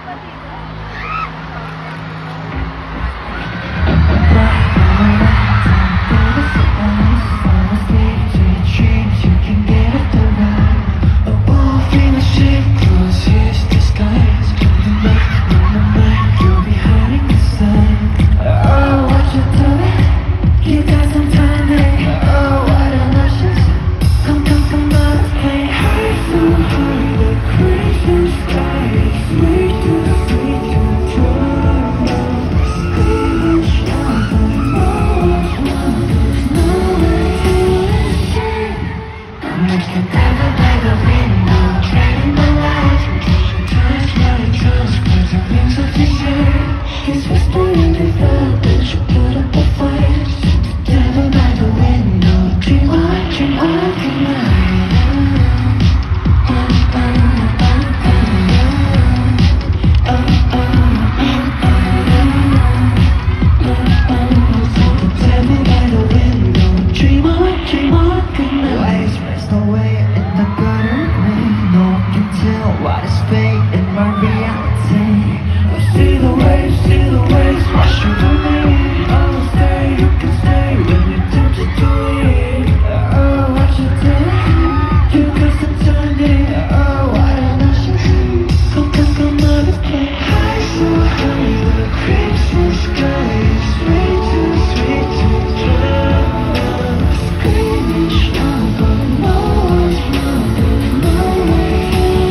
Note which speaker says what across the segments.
Speaker 1: What is fate in my reality? I see the waves wash over me. I'll stay, you can stay when you're tempted to leave. Oh, what you did, you got some time. Oh, what an ocean. Come on, let's play. High, so high, the crimson sky is way too sweet to drown. Screaming strong, but no one's wrong, no way.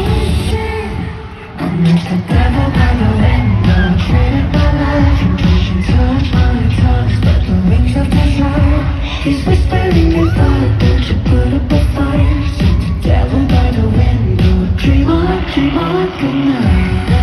Speaker 1: I'm like the devil by the window, traded my life and pushing towards my tongue, but the wings of desire. He's whispering if I don't you put up a fire. So the devil by the window, dream on, good night.